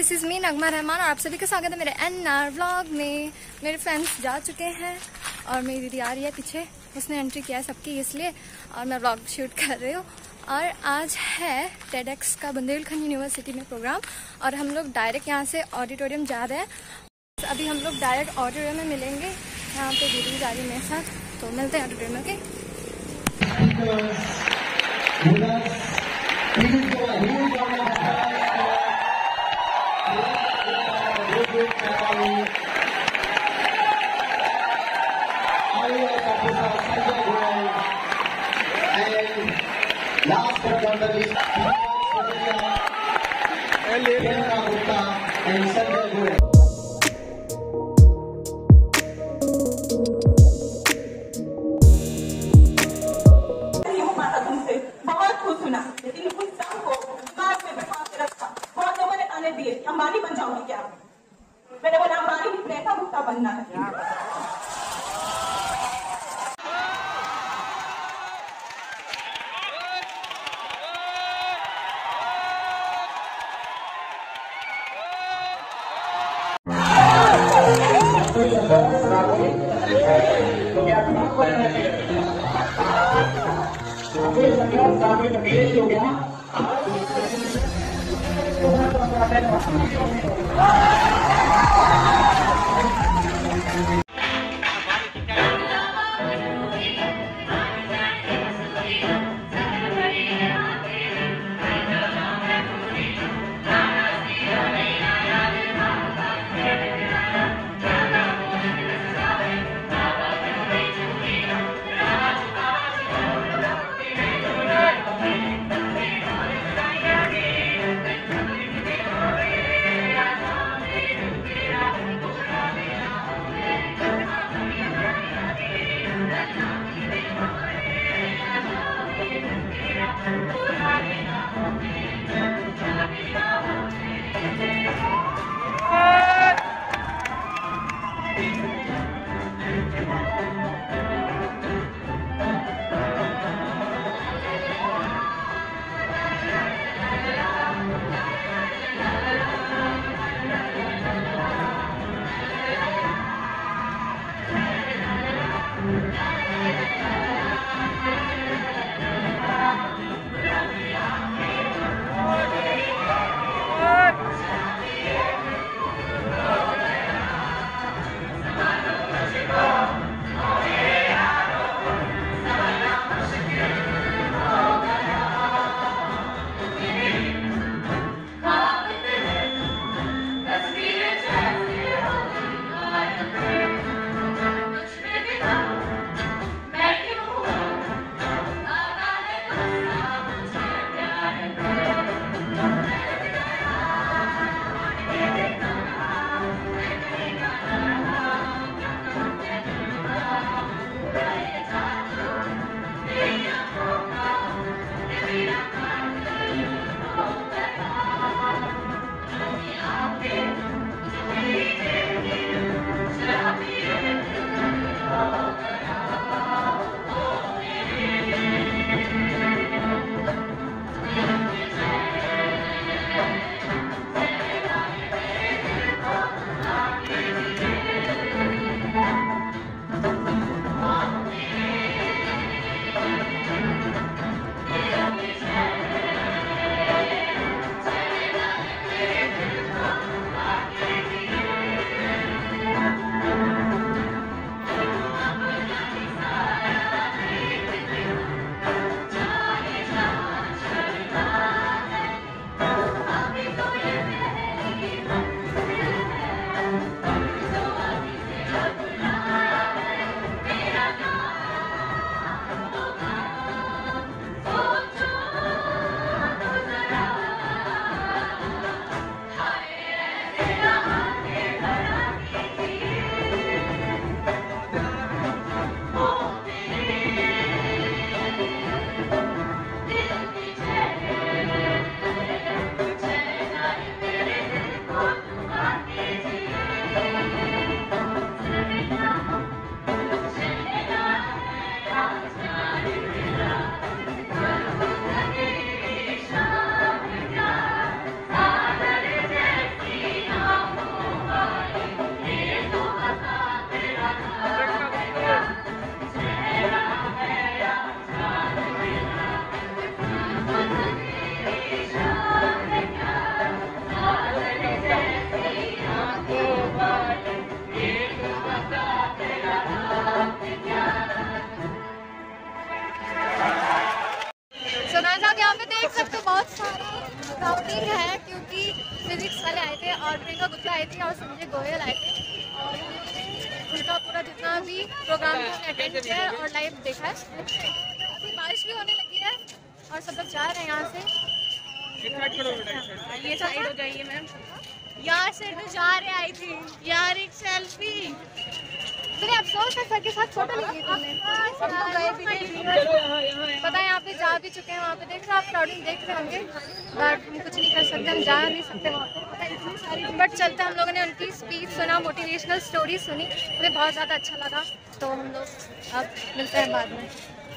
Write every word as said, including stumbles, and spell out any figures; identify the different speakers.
Speaker 1: This is me Nagma Rahman और आप सभी का स्वागत है मेरे एन आर व्लॉग में। मेरे फ्रेंड्स जा चुके हैं और मेरी दीदी आ रही है पीछे, उसने एंट्री किया है सबकी इसलिए, और मैं व्लॉग शूट कर रही हूँ। और आज है टेडेक्स का बुंदेलखंड यूनिवर्सिटी में प्रोग्राम और हम लोग डायरेक्ट यहाँ से ऑडिटोरियम जा रहे हैं। अभी हम लोग डायरेक्ट ऑडिटोरियम में मिलेंगे, यहाँ पे दीदी जा रही है मेरे साथ, तो मिलते हैं ऑडिटोरियम में।
Speaker 2: Last but not the least, Priyanka Gupta and Sanjay Goel.
Speaker 3: बहुत कुछ सुना, लेकिन उन सबको दिमाग में बैठा के रखा। बहुत लोगों ने ताने दिए, अंबानी बन जाओगी क्या? मैंने बोला अंबानी नहीं, प्रियंका गुप्ता बनना है। हो गया
Speaker 1: आई थी और संजय गोयल आए थे और उनका पूरा जितना भी प्रोग्राम था हमने अटेंड किया है और लाइव देखा है। अभी बारिश भी होने लगी है और सब लोग जा रहे हैं यहाँ से।
Speaker 3: ये साइड हो जाइए मैम।
Speaker 4: यहाँ से तो जा रहे आई थी यार, एक सेल्फी।
Speaker 1: फिर अफसोस है सर के साथ फोटो नहीं ली तुमने। पता है यहाँ पे जा भी चुके हैं, वहाँ पे देख रहे आप क्राउडिंग देख रहे होंगे, बट हम कुछ नहीं कर सकते, हम जा नहीं सकते वहाँ पे। बट चलते हम लोगों ने उनकी स्पीच सुना, मोटिवेशनल स्टोरी सुनी, मुझे बहुत ज़्यादा अच्छा लगा। तो हम लोग अब मिलते हैं बाद में।